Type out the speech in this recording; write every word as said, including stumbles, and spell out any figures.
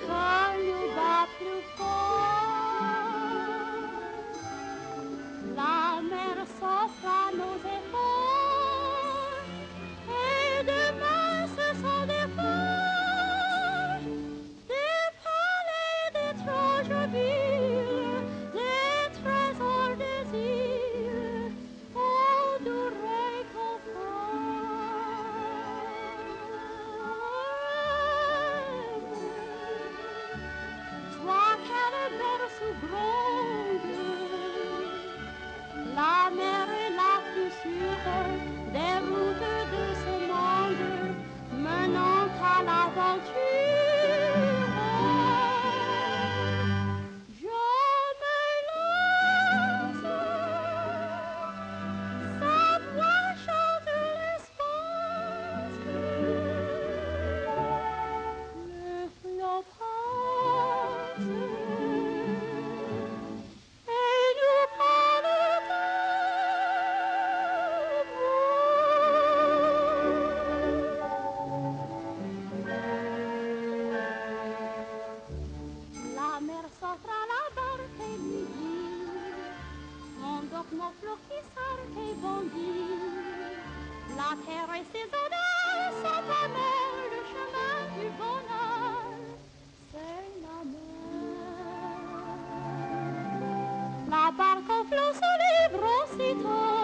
cœur nous bat plus fort. La mer s'offre à nos efforts, et demain ce sont des forts, des palais, des troges villes, des trésors des îles, oh doux réconfort. Toi qu'elle berce ou gronde, la mer est la plus sûre des routes de ce monde menant à l'aventure. Je me lance, sa voix chante l'espace, le flot passe et nous parle d'amour. La mer s'offre à la barque et lui dit: endort nos flots qui s'arrêtent et bondissent. La terre et ses odeurs sont amères, le chemin du bonheur, c'est la mer. La barque au flot se livre aussitôt.